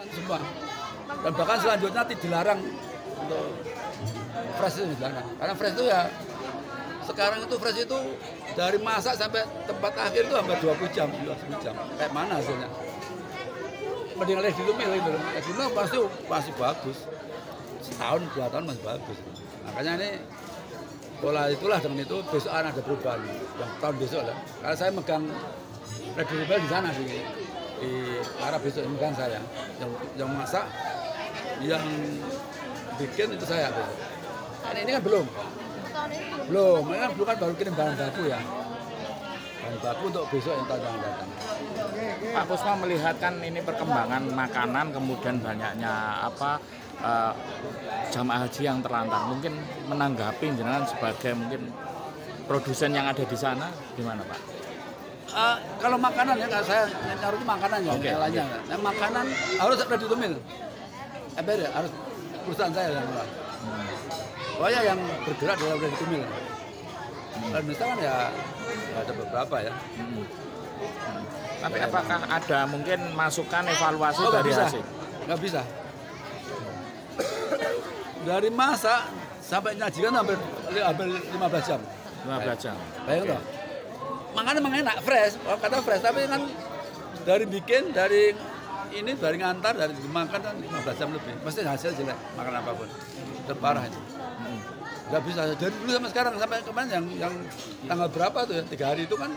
semua. Dan bahkan selanjutnya dilarang untuk fresh itu dilarang. Karena fresh itu ya sekarang itu fresh itu dari masak sampai tempat akhir itu hampir 20 jam, 20 jam. Kayak mana hasilnya? Mending ready to meal itu. Ready to meal pasti masih bagus. Setahun, 2 tahun masih bagus. Makanya ini pola itulah dengan itu besok ada perubahan yang tahun besok lah. Karena saya megang ready to meal di sana di arah besok ini kan saya yang masak, yang bikin itu saya besok. Ini kan belum, ini kan belum kan baru kirim bahan baku ya, bahan baku untuk besok yang tahun yang datang. Pak Kusma melihat kan ini perkembangan makanan kemudian banyaknya jamaah haji yang terlantar, mungkin menanggapi jenengan sebagai mungkin produsen yang ada di sana gimana Pak? Kalau makanan ya, kalau saya nyaruh makanan ya, lainnya. Nah, makanan harus ready to meal. Beda, harus perusahaan saya yang mulai. Pokoknya yang bergerak dalam ready to meal. Dan misalkan ya ada beberapa ya. Tapi apakah ada mungkin masukan evaluasi dari hasil? Nggak bisa. Dari masak sampai nyajikan hampir 15 jam. 15 jam. Bayang loh. Makanya memang enak, fresh, kata fresh, tapi kan dari bikin, dari ini, dari ngantar, dari dimakan kan 15 jam lebih. Pasti hasil jelek, makan apapun. Terparah itu. Nggak bisa, dari dulu sampai sekarang, sampai kemarin yang tanggal berapa tuh ya, 3 hari itu kan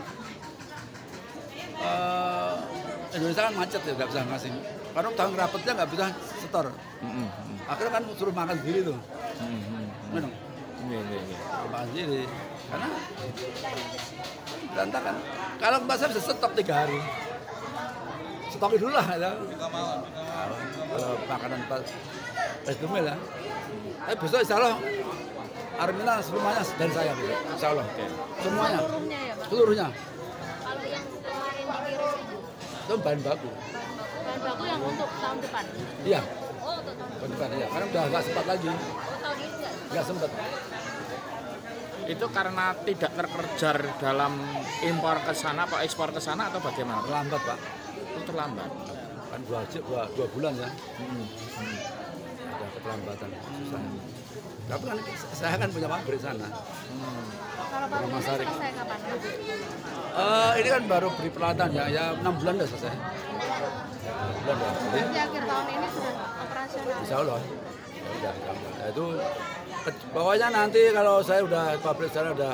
Indonesia kan macet ya, nggak bisa ngasih. Karena tahun rapetnya nggak bisa setor. Akhirnya kan suruh makan sendiri tuh. Minum. Makan sendiri. Karena berantakan. Kalau pasar bisa stok 3 hari. Stokin dulu lah ya. Kalau makanan pas dumel ya. Tapi besok insya Allah Armina semuanya dari saya besok. Insya Allah. Semuanya. Seluruhnya ya Pak? Seluruhnya. Kalau yang kemarin dikirim Itu bahan baku. bahan baku yang untuk tahun depan? Iya. Oh, untuk tahun Depan ya. Karena udah nggak sempat lagi. Oh, tahun ini enggak? Nggak sempat. Itu karena tidak terkejar dalam impor ke sana atau ekspor ke sana atau bagaimana? Terlambat Pak. Itu terlambat. Kan 2 bulan ya. Ada keterlambatan. Susah. Tapi kan saya kan punya pabrik sana. Kalau baru Mas Arik. selesai kapan? Ini kan baru beri peralatan ya 6 bulan udah selesai. 6 bulan ya. Jadi, Di akhir tahun ini sudah operasional. insya Allah. Ya, udah. Itu pokoknya nanti kalau saya udah pabrik sana udah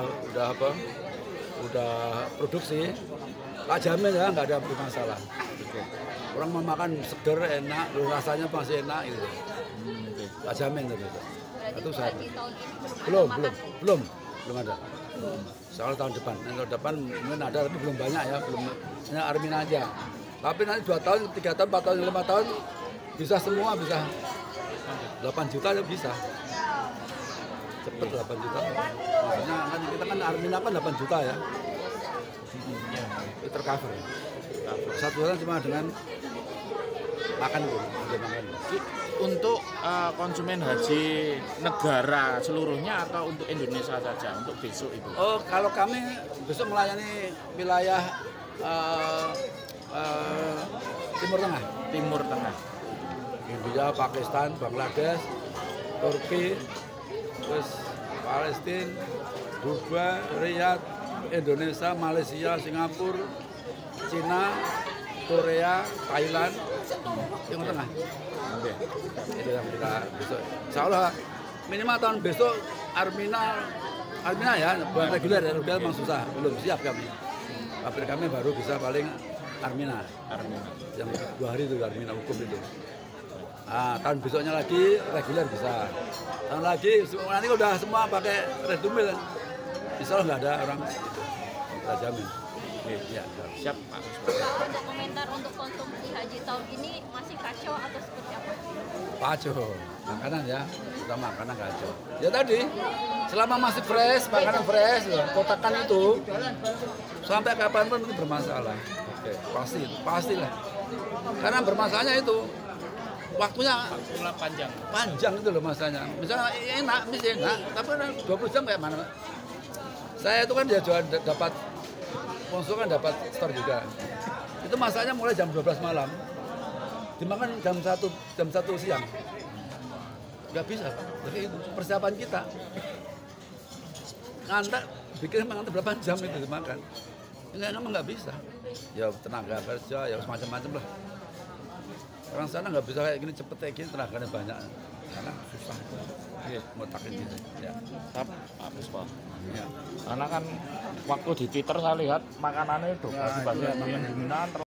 produksi, tak jamin ya nggak ada masalah. Orang mau makan seger enak, rasanya masih enak gitu. Tak jamin gitu. Itu saya belum ada. Soal tahun depan, tahun depan mungkin ada tapi belum banyak ya, belum hanya Armina aja. Tapi nanti 2 tahun, 3 tahun, 4 tahun, 5 tahun bisa semua, bisa 8 juta ya bisa. Cepet 8 juta. Maksudnya kan kita kan Armina kan 8 juta ya. Itu tercover. Satu bulan cuma dengan makan itu, makan. Untuk konsumen haji negara seluruhnya atau untuk Indonesia saja untuk besok itu? Oh, kalau kami besok melayani wilayah Timur Tengah. Timur Tengah. India, Pakistan, Bangladesh, Turki, terus Palestina, Dubai, Riyadh, Indonesia, Malaysia, Singapura, Cina, Korea, Thailand, Timur Tengah. Oke. Itu yang kita besok. Insya Allah minimal tahun besok Armina ya, bukan reguler ya, reguler memang susah, belum siap kami. Pabrik kami baru bisa paling Armina. Yang 2 hari itu Armina hukum itu. Nah, tahun besoknya lagi reguler bisa. Tahun lagi nanti udah semua pakai redumil. Insya Allah nggak ada orang itu. Kita jamin. Ya, siap Pak. Kalau untuk komentar untuk konsumsi haji tahun ini masih kacau atau seperti apa? Kacau, makanan ya, kita makanan kacau. Ya tadi, selama masih fresh, makanan fresh, kotakan itu sampai kapanpun itu bermasalah. Oke, pastilah. Karena bermasalahnya itu waktunya panjang itu loh masanya. Misalnya enak, tapi 20 jam kayak mana? Saya itu kan dia jual dapat sponsor kan dapat store juga. Itu masaknya mulai jam 12 malam. dimakan jam 1 siang. Nggak bisa. Jadi itu persiapan kita. Ngantar, bikin ngantar berapa jam itu dimakan. Memang nggak bisa. Ya tenaga kerja, ya macam-macam lah. Orang sana nggak bisa kayak gini cepet kayak gini, tenaganya banyak. Karena susah. Iya. Ngotakin gitu. Ya. Habis Pak. Ya. Karena kan waktu di Twitter saya lihat makanannya itu basi-basi yang dominan.